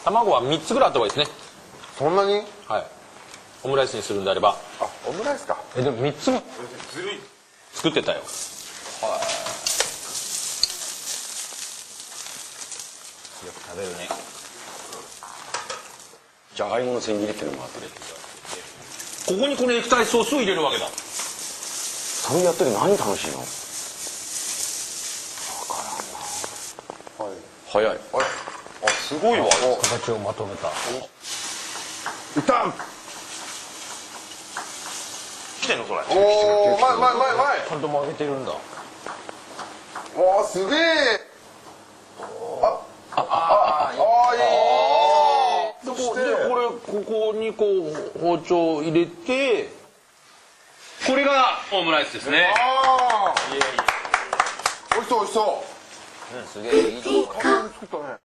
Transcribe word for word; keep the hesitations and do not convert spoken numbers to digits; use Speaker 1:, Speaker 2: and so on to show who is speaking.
Speaker 1: 卵はみっつぐらいあった方がいいですね。
Speaker 2: そんなに？
Speaker 1: はい。オムライスにするんであれば。
Speaker 2: あ、オムライスか。
Speaker 1: え、でもみっつも
Speaker 2: ずるい。
Speaker 1: 作ってたよ。はい。よく食べるね。
Speaker 3: じゃがいもの千切りっていうのもあってね。
Speaker 1: ここにこの液体ソースを入れるわけだ。
Speaker 3: それやってて何楽しいの？わからんな。はい。早い。
Speaker 2: あれ、あ、すごいわ。
Speaker 1: 形をまとめた。
Speaker 2: いったん。
Speaker 1: 来てんのそれ。
Speaker 2: おお、前前前前。
Speaker 1: ちゃんと曲げてるんだ。
Speaker 2: わあ、すげえ。あ、あ、あ、あ、いい。
Speaker 1: で、これ、ここにこう包丁入れて、これがオムライスですね。
Speaker 2: ああ。美味しそう美味しそう。
Speaker 1: うん、すげえいいとこ。
Speaker 2: 作ったね。